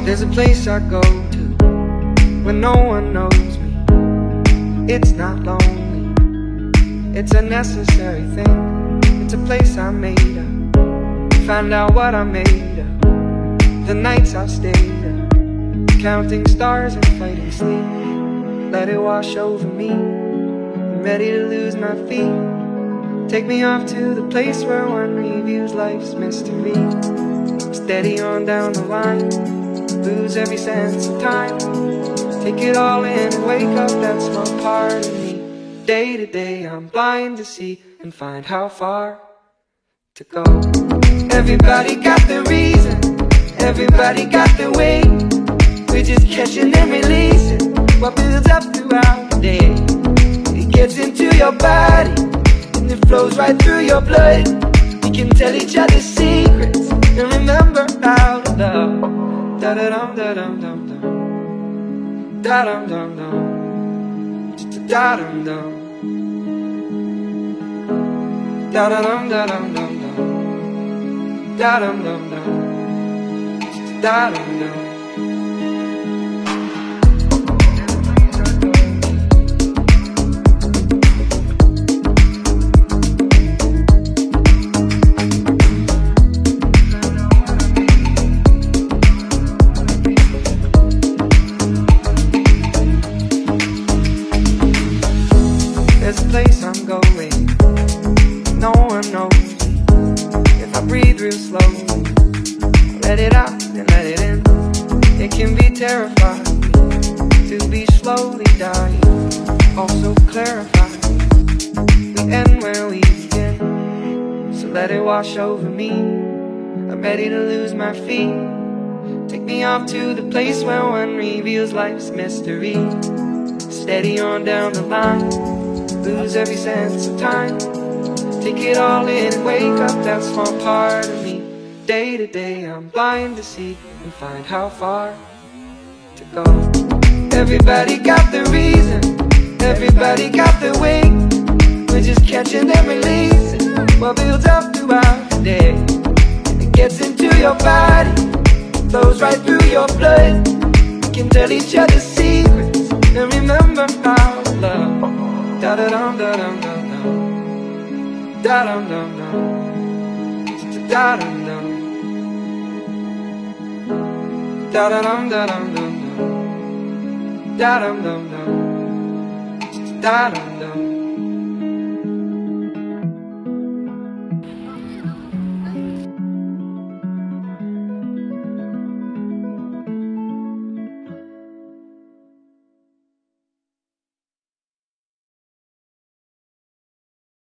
There's a place I go to when no one knows me. It's not lonely, it's a necessary thing. It's a place I made up, find out what I made of. The nights I've stayed up, counting stars and fighting sleep. Let it wash over me, I'm ready to lose my feet. Take me off to the place where one reviews life's mystery. Steady on down the line, lose every sense of time. Take it all in and wake up that small part of me. Day to day I'm blind to see and find how far to go. Everybody got their reason, everybody got their way. We're just catching and releasing what builds up throughout the day. It gets into your body and it flows right through your blood. We can tell each other secrets and remember how to love. Da-da-dum-da-dum-dum-dum, da-dum-dum-dum, da-dum-dum, da-da-dum-da-dum-dum-dum, da-dum-dum-dum, da-dum-dum. There's a place I'm going, no one knows me. If I breathe real slowly, let it out and let it in. It can be terrifying to be slowly dying, also clarifying. We end where we begin, so let it wash over me. I'm ready to lose my feet. Take me off to the place where one reveals life's mystery. Steady on down the line, lose every sense of time. Take it all in and wake up that small part of me. Day to day I'm blind to see and find how far to go. Everybody got their reason, everybody got their way. We're just catching and releasing what builds up throughout the day. It gets into your body, flows right through your blood. We can tell each other secrets and remember how to love. Da-da-dum-da-dum-dum-dum, da-dum-dum-dum, da-dum-dum, da-da-dum-da-dum-dum-dum, da-dum-dum-dum, da-dum-dum.